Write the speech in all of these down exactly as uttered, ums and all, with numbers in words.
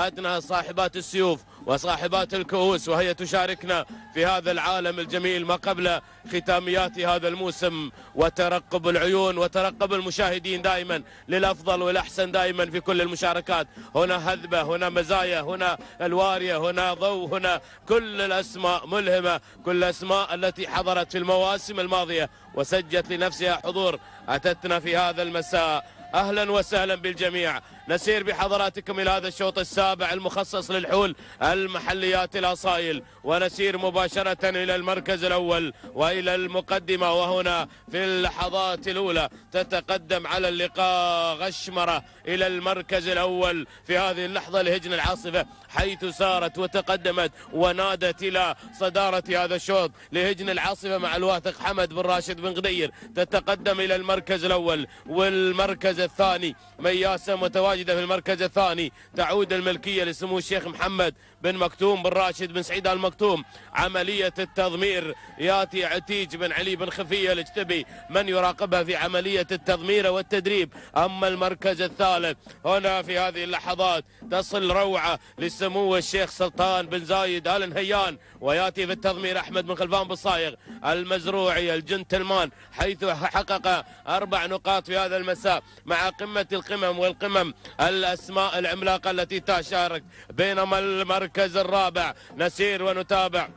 أخواتنا صاحبات السيوف وصاحبات الكؤوس، وهي تشاركنا في هذا العالم الجميل ما قبل ختاميات هذا الموسم، وترقب العيون وترقب المشاهدين دائما للأفضل والأحسن دائما في كل المشاركات. هنا هذبة، هنا مزايا، هنا الوارية، هنا ضوء، هنا كل الأسماء ملهمة، كل الأسماء التي حضرت في المواسم الماضية وسجت لنفسها حضور أتتنا في هذا المساء. أهلا وسهلا بالجميع. نسير بحضراتكم إلى هذا الشوط السابع المخصص للحول المحليات الأصايل، ونسير مباشرة إلى المركز الأول وإلى المقدمة. وهنا في اللحظات الأولى تتقدم على اللقاء غشمرة إلى المركز الأول في هذه اللحظة لهجن العاصفة، حيث سارت وتقدمت ونادت إلى صدارة هذا الشوط لهجن العاصفة مع الواثق حمد بن راشد بن غدير. تتقدم إلى المركز الأول والمركز الثاني مياسة متواجدة في المركز الثاني. تعود الملكية لسمو الشيخ محمد بن مكتوم بن راشد بن سعيد المكتوم. عملية التضمير ياتي عتيج بن علي بن خفية الاجتبي من يراقبها في عملية التضمير والتدريب. أما المركز الثالث هنا في هذه اللحظات تصل روعة لسمو الشيخ سلطان بن زايد آل نهيان، وياتي في التضمير أحمد بن خلفان بن صايغ المزروعي الجنتلمان، حيث حقق أربع نقاط في هذا المساء مع قمة القمم والقمم الأسماء العملاقة التي تشارك. بينما المركز الرابع نسير ونتابع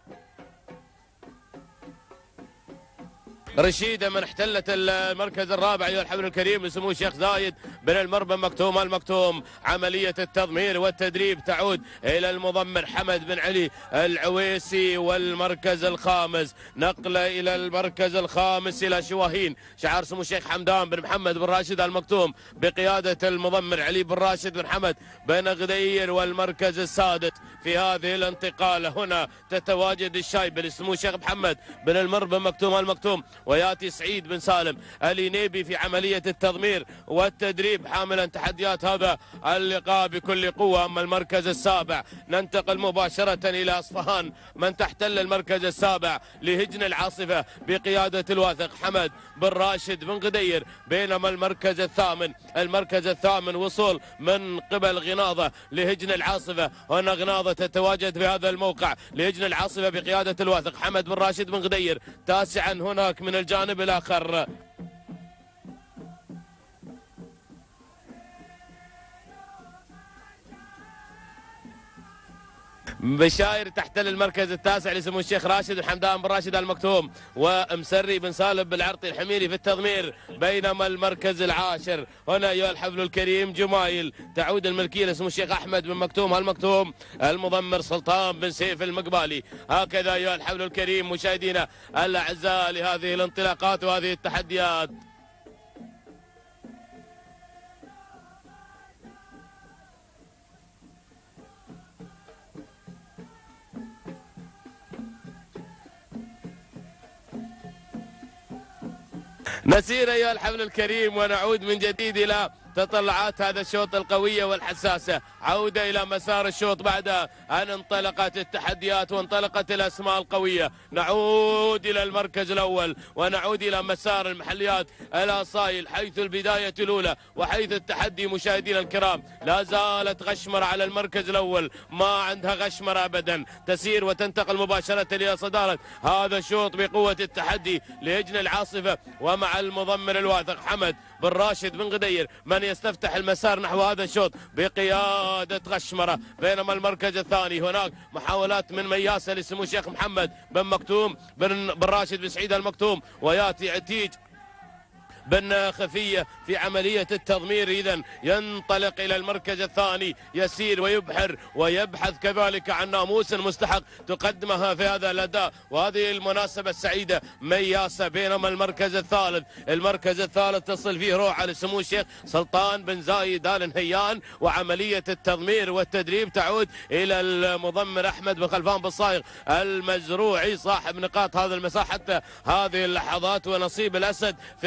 رشيدة من احتلت المركز الرابع أيها الحبل الكريم لسمو الشيخ زايد بن المربى مكتوم المكتوم. عملية التضمير والتدريب تعود إلى المضمر حمد بن علي العويسي. والمركز الخامس نقلة إلى المركز الخامس إلى شواهين شعار سمو الشيخ حمدان بن محمد بن راشد المكتوم بقيادة المضمر علي بن راشد بن حمد بن غدير. والمركز السادس في هذه الانتقالة هنا تتواجد الشايبة لسمو الشيخ محمد بن المربى مكتوم المكتوم، وياتي سعيد بن سالم الينيبي في عملية التضمير والتدريب حاملا تحديات هذا اللقاء بكل قوة. أما المركز السابع ننتقل مباشرة إلى أصفهان من تحتل المركز السابع لهجن العاصفة بقيادة الواثق حمد بن راشد بن غدير. بينما المركز الثامن المركز الثامن وصول من قبل غناضة لهجن العاصفة. هنا غناضة تتواجد في هذا الموقع لهجن العاصفة بقيادة الواثق حمد بن راشد بن غدير. تاسعا هناك من الجانب الآخر بشاير تحتل المركز التاسع لسمو الشيخ راشد الحمدان بن راشد المكتوم، ومسري بن سالم بالعرطي الحميري في التضمير. بينما المركز العاشر هنا أيها الحفل الكريم جمايل تعود الملكية لسمو الشيخ أحمد بن مكتوم المكتوم المضمر سلطان بن سيف المقبالي. هكذا أيها الحفل الكريم مشاهدينا الأعزاء لهذه الانطلاقات وهذه التحديات. نسير أيها الحفل الكريم ونعود من جديد إلى تطلعات هذا الشوط القوية والحساسة. عودة إلى مسار الشوط بعد أن انطلقت التحديات وانطلقت الأسماء القوية. نعود إلى المركز الأول ونعود إلى مسار المحليات الأصايل، حيث البداية الأولى وحيث التحدي مشاهدينا الكرام لا زالت غشمرة على المركز الأول، ما عندها غشمرة أبدا. تسير وتنتقل مباشرة إلى صدارة هذا الشوط بقوة التحدي لهجن العاصفة ومع المضمر الواثق حمد بن راشد بن غدير من يستفتح المسار نحو هذا الشوط بقيادة غشمرة. بينما المركز الثاني هناك محاولات من مياسة لسمو الشيخ محمد بن مكتوم بن راشد بن سعيد المكتوم، وياتي عتيج بن خفية في عملية التضمير. إذن ينطلق إلى المركز الثاني يسير ويبحر ويبحث كذلك عن ناموس مستحق تقدمها في هذا الأداء وهذه المناسبة السعيدة مياسة. بينما المركز الثالث المركز الثالث تصل فيه روعة لسمو الشيخ سلطان بن زايد آل نهيان، وعملية التضمير والتدريب تعود إلى المضمر أحمد بن خلفان بن صايغ المزروعي صاحب نقاط هذا المساء حتى هذه اللحظات. ونصيب الأسد في انطلاق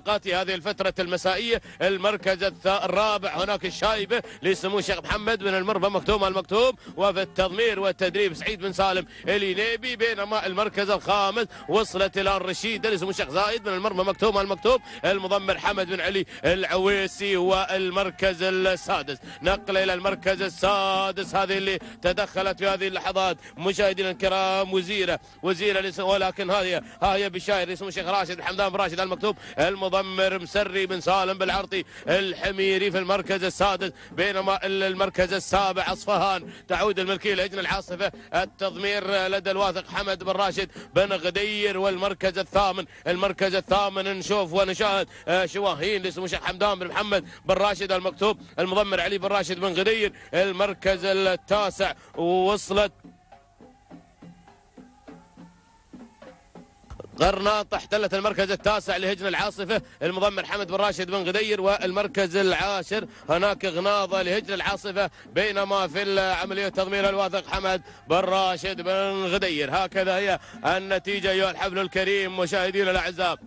انطلاقات هذه الفترة المسائية. المركز الرابع هناك الشايبة لسمو الشيخ محمد بن المربى مكتوم المكتوم، وفي التضمير والتدريب سعيد بن سالم الينيبي. بينما المركز الخامس وصلت الى الرشيدة لسمو الشيخ زايد بن المربى مكتوم المكتوم، المضمر حمد بن علي العويسي. والمركز السادس نقل الى المركز السادس، هذه اللي تدخلت في هذه اللحظات مشاهدينا الكرام وزيره وزيره، ولكن هذه ها هي بشاير اسمه الشيخ راشد الحمدان بن راشد المكتوب، المضمر مسري بن سالم بالعرطي الحميري في المركز السادس. بينما المركز السابع اصفهان تعود الملكيه للجنه العاصفه، التضمير لدى الواثق حمد بن راشد بن غدير. والمركز الثامن المركز الثامن نشوف ونشاهد شواهين لاسمه الشيخ حمدان بن محمد بن راشد المكتوب، المضمر علي بن راشد بن غدير. المركز التاسع وصلت غرناط، احتلت المركز التاسع لهجن العاصفة، المضمر حمد بن راشد بن غدير. والمركز العاشر هناك غناضة لهجن العاصفة، بينما في عملية تضمير الواثق حمد بن راشد بن غدير. هكذا هي النتيجة أيها الحفل الكريم مشاهدينا الأعزاء.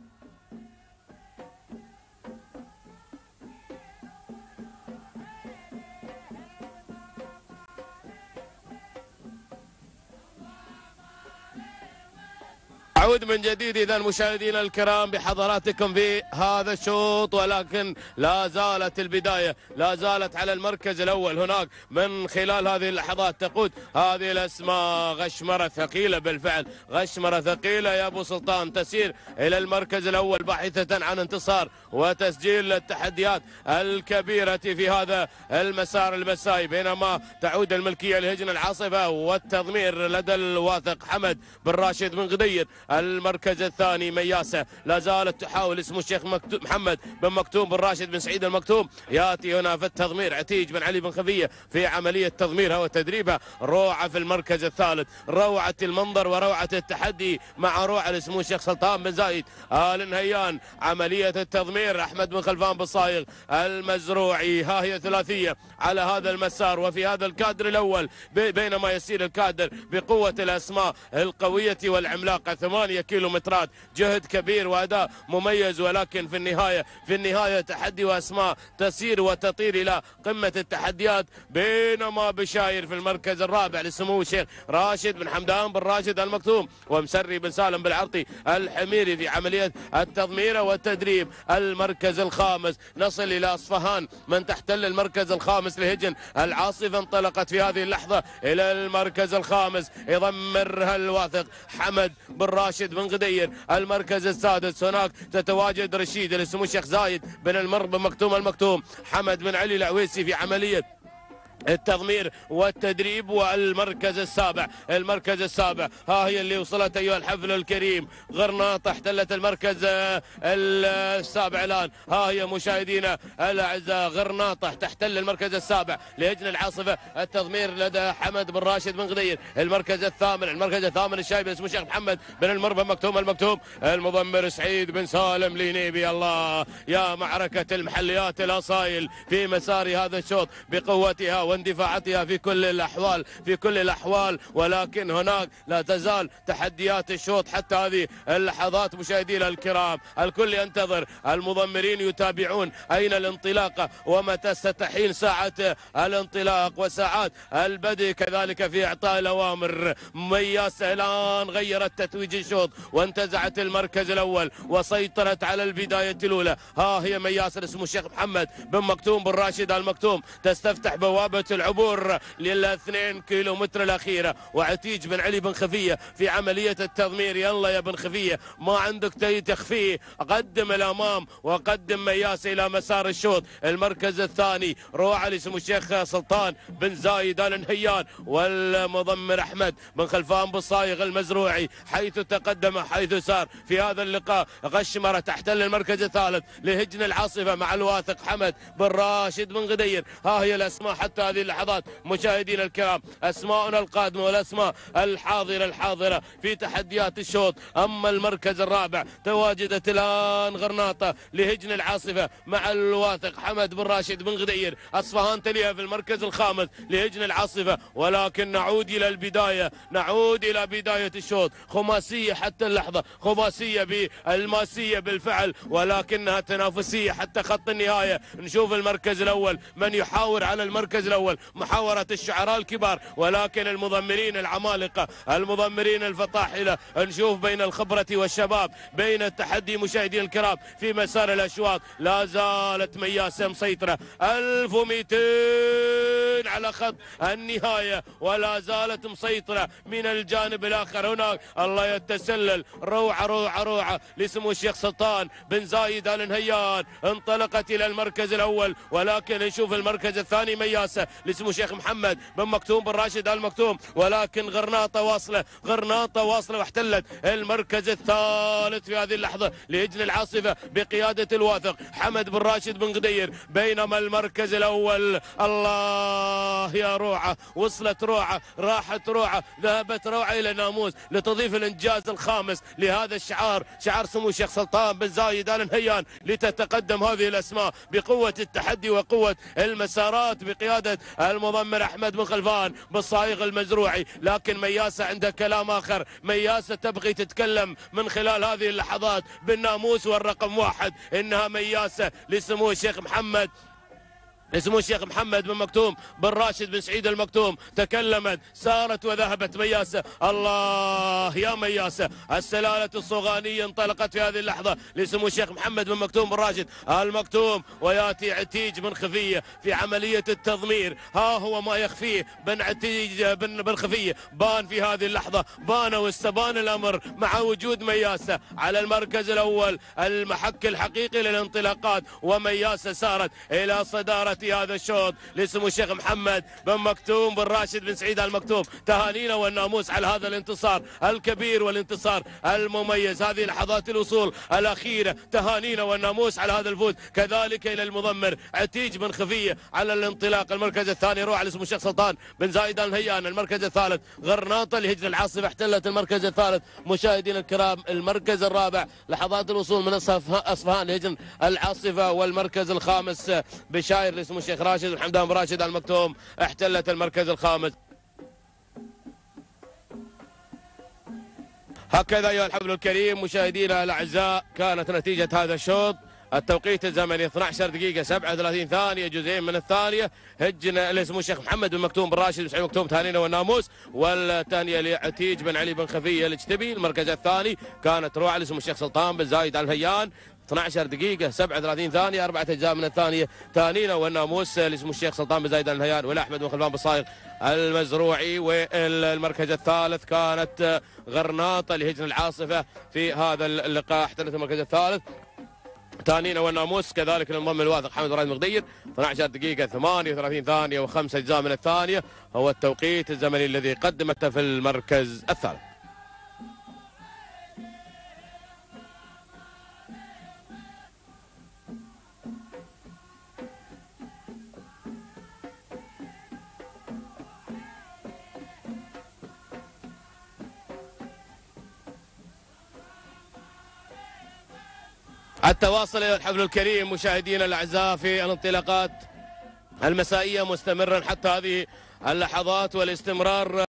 أعود من جديد إذا مشاهدينا الكرام بحضراتكم في هذا الشوط، ولكن لا زالت البداية لا زالت على المركز الأول. هناك من خلال هذه اللحظات تقود هذه الأسماء غشمرة ثقيلة، بالفعل غشمرة ثقيلة يا أبو سلطان، تسير إلى المركز الأول باحثة عن انتصار وتسجيل التحديات الكبيرة في هذا المسار المسائي. بينما تعود الملكية لهجن العاصفة والتضمير لدى الواثق حمد بن راشد بن غدير. المركز الثاني مياسة لا زالت تحاول اسمه الشيخ محمد بن مكتوم بن راشد بن سعيد المكتوم. ياتي هنا في التضمير عتيج بن علي بن خفية في عملية تضميرها وتدريبها. روعة في المركز الثالث، روعة المنظر وروعة التحدي مع روعة اسمه الشيخ سلطان بن زايد آل نهيان. عملية التضمير أحمد بن خلفان بن صايغ المزروعي. ها هي ثلاثية على هذا المسار وفي هذا الكادر الأول، بينما يسير الكادر بقوة الأسماء القوية والعملاقة. ثمانية كيلومترات، جهد كبير وأداء مميز، ولكن في النهاية في النهاية تحدي وأسماء تسير وتطير إلى قمة التحديات. بينما بشاير في المركز الرابع لسمو الشيخ راشد بن حمدان بن راشد المكتوم، ومسري بن سالم بالعرطي الحميري في عملية التضمير والتدريب. المركز الخامس نصل إلى أصفهان، من تحتل المركز الخامس لهجن العاصفة انطلقت في هذه اللحظة إلى المركز الخامس، يضمرها الواثق حمد بن راشد بن غدير. المركز السادس هناك تتواجد رشيد لسمو الشيخ زايد بن المربى مكتوم المكتوم، حمد بن علي العويسي في عملية التضمير والتدريب. والمركز السابع المركز السابع ها هي اللي وصلت أيها الحفل الكريم، غرناط احتلت المركز السابع الآن. ها هي مشاهدينا الأعزاء غرناطة تحتل المركز السابع لهجن العاصفة، التضمير لدى حمد بن راشد بن غدير. المركز الثامن المركز الثامن الشايب اسمه الشيخ محمد بن المربى مكتوم المكتوم، المضمر سعيد بن سالم لينيبي. الله يا معركة المحليات الأصايل في مسار هذا الشوط بقوتها واندفاعاتها في كل الأحوال في كل الأحوال ولكن هناك لا تزال تحديات الشوط حتى هذه اللحظات. مشاهدينا الكرام الكل ينتظر، المضمرين يتابعون أين الانطلاقة ومتى ستحين ساعة الانطلاق وساعات البدء، كذلك في إعطاء الأوامر. مياسة الآن غيرت تتويج الشوط وانتزعت المركز الأول وسيطرت على البداية الأولى. ها هي مياسة اسمه الشيخ محمد بن مكتوم بن راشد المكتوم تستفتح بوابة العبور للاثنين كيلو متر الأخيرة، وعتيج بن علي بن خفية في عملية التضمير. يلا يا بن خفية ما عندك تخفيه، قدم الأمام وقدم مياس إلى مسار الشوط. المركز الثاني روعة لسمو الشيخ سلطان بن زايد آل نهيان، والمضمر أحمد بن خلفان بن صايغ المزروعي حيث تقدم حيث سار في هذا اللقاء. غشمرة تحتل المركز الثالث لهجن العاصفة مع الواثق حمد بن راشد بن غدير. ها هي الأسماء حتى هذه اللحظات مشاهدينا الكرام أسماءنا القادمة والأسماء الحاضرة الحاضرة في تحديات الشوط. أما المركز الرابع تواجدت الآن غرناطة لهجن العاصفة مع الواثق حمد بن راشد بن غدير. أصفهان تليها في المركز الخامس لهجن العاصفة. ولكن نعود إلى البداية، نعود إلى بداية الشوط. خماسية حتى اللحظة، خماسية بالماسية بالفعل، ولكنها تنافسية حتى خط النهاية. نشوف المركز الأول من يحاور على المركز الأول، محاورة الشعراء الكبار، ولكن المضمرين العمالقة، المضمرين الفطاحلة. نشوف بين الخبرة والشباب، بين التحدي مشاهدينا الكرام في مسار الأشواط. لا زالت مياسة مسيطرة ألف ومئتين على خط النهاية، ولا زالت مسيطرة من الجانب الآخر. هناك الله يتسلل روعة روعة روعة لسمو الشيخ سلطان بن زايد آل نهيان، انطلقت إلى المركز الأول. ولكن نشوف المركز الثاني مياسة لسمو الشيخ محمد بن مكتوم بن راشد آل مكتوم، ولكن غرناطة واصلة، غرناطة واصلة واحتلت المركز الثالث في هذه اللحظة لهجن العاصفة بقيادة الواثق حمد بن راشد بن غدير. بينما المركز الأول الله يا روعة، وصلت روعة، راحت روعة، ذهبت روعة إلى ناموس لتضيف الإنجاز الخامس لهذا الشعار، شعار سمو الشيخ سلطان بن زايد آل نهيان، لتتقدم هذه الأسماء بقوة التحدي وقوة المسارات بقيادة المضمر أحمد بن خلفان بالصايغ المزروعي. لكن مياسة عندها كلام آخر، مياسة تبغي تتكلم من خلال هذه اللحظات بالناموس والرقم واحد. إنها مياسة لسمو الشيخ محمد اسمه الشيخ محمد بن مكتوم بن راشد بن سعيد المكتوم. تكلمت، سارت وذهبت مياسة. الله يا مياسة، السلالة الصغانية انطلقت في هذه اللحظة لسمو الشيخ محمد بن مكتوم بن راشد المكتوم. وياتي عتيج بن خفية في عملية التضمير. ها هو ما يخفيه بن عتيج بن بن خفية بان في هذه اللحظة، بان واستبان الأمر مع وجود مياسة على المركز الأول، المحك الحقيقي للانطلاقات. ومياسة سارت إلى صدارة هذا الشوط لسمو الشيخ محمد بن مكتوم بن راشد بن سعيد آل مكتوم. تهانينا والناموس على هذا الانتصار الكبير والانتصار المميز. هذه لحظات الوصول الأخيرة، تهانينا والناموس على هذا الفوز. كذلك إلى المضمر عتيج بن خفية على الانطلاق. المركز الثاني روعة لسمو الشيخ سلطان بن زايد آل نهيان. المركز الثالث غرناطة لهجن العاصفة احتلت المركز الثالث. مشاهدينا الكرام المركز الرابع لحظات الوصول من أصفهان لهجن العاصفة. والمركز الخامس بشاير اسمه الشيخ راشد بن حمدان بن راشد آل مكتوم احتلت المركز الخامس. هكذا أيها الحفل الكريم مشاهدينا الأعزاء كانت نتيجة هذا الشوط. التوقيت الزمني اثنتي عشرة دقيقة سبعة وثلاثين ثانية، جزئين من الثانية. هجنا اللي اسمه الشيخ محمد بن مكتوم بن راشد بن سعيد مكتوم تهانينا والناموس. والثانية لعتيج بن علي بن خفية الاجتبي. المركز الثاني كانت روعة اللي اسمه الشيخ سلطان بن زايد آل نهيان اثنتي عشرة دقيقة سبعة وثلاثين ثانية، أربعة أجزاء من الثانية. تهانينا والناموس اللي اسمه الشيخ سلطان بن زايد آل نهيان والأحمد بن خلفان بالصايغ المزروعي. والمركز الثالث كانت غرناطة لهجن العاصفة في هذا اللقاء احتلت المركز الثالث. تهانينا والناموس كذلك للمضمر الواثق حمد بن راشد مغدير اثنتي عشرة دقيقة ثمانية وثلاثين ثانية وخمس أجزاء من الثانية هو التوقيت الزمني الذي قدمته في المركز الثالث. التواصل إلى الحفل الكريم مشاهدينا الأعزاء في الانطلاقات المسائية مستمرا حتى هذه اللحظات والاستمرار